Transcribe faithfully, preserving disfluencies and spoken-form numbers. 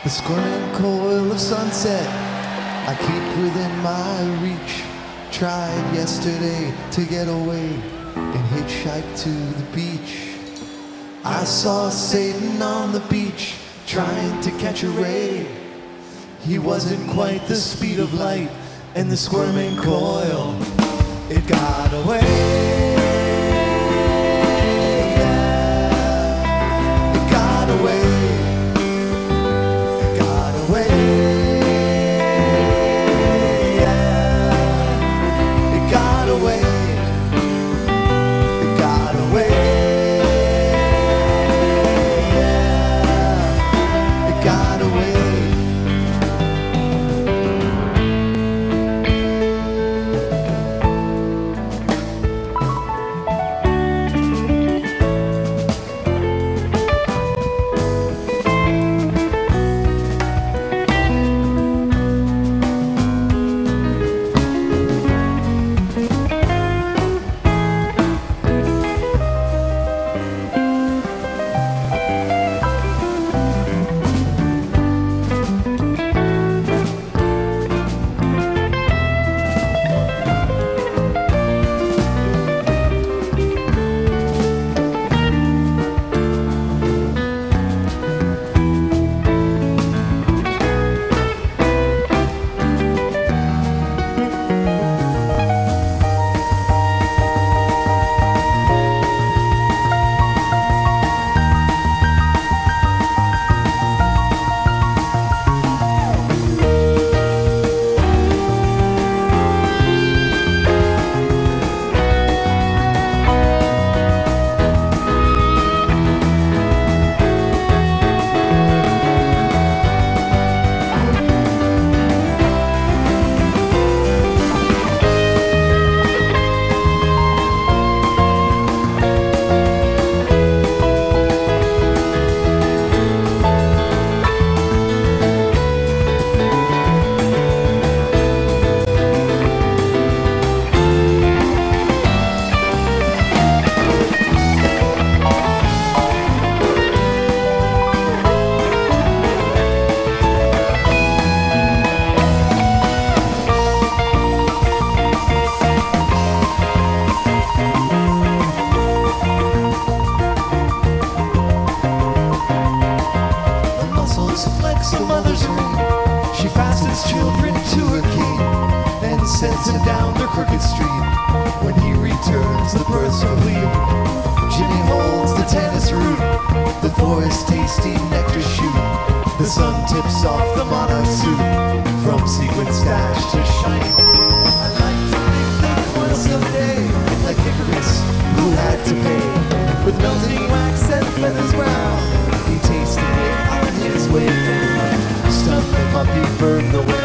The squirming coil of sunset I keep within my reach. Tried yesterday to get away and hitchhike to the beach. I saw Satan on the beach trying to catch a ray. He wasn't quite the speed of light, and the squirming coil, it got away. The mother's ring. She fastens children to her king and sends him down the crooked street. When he returns, the births are bleed. Jimmy holds the tennis root, the forest tasty nectar shoot. The sun tips off the monarch suit, from sequin stash to shiny. I'd like to make the coil someday, like Icarus, who had to pay. With melting wax and feathers brown, he tasted it on his way down. Stun the puppy, burn the way.